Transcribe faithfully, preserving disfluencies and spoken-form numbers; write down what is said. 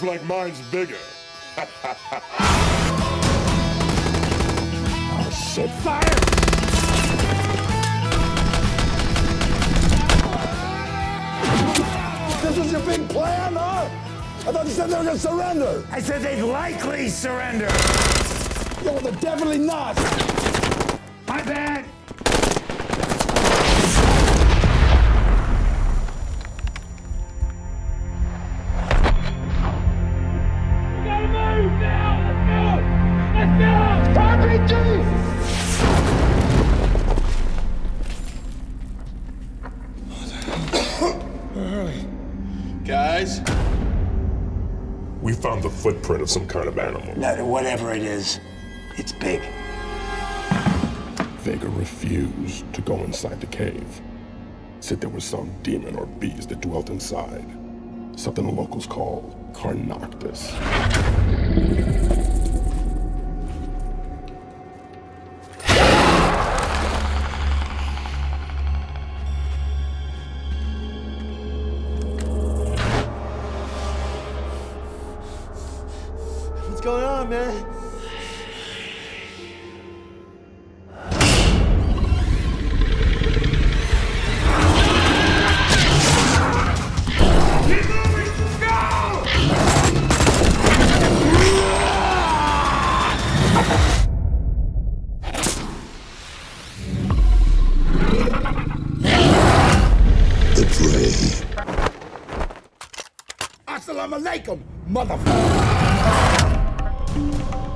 Looks like mine's bigger. Oh shit, fire! This was your big plan, huh? I thought you said they were gonna surrender. I said they'd likely surrender. Yeah, well, they're definitely not. My bad. We gotta move now. Let's go. Let's go. R P G. Guys? We found the footprint of some kind of animal. No, whatever it is, it's big. Vega refused to go inside the cave. Said there was some demon or beast that dwelt inside. Something the locals call Karnoctus. What's going on, man? Assalamu alaikum, motherfucker!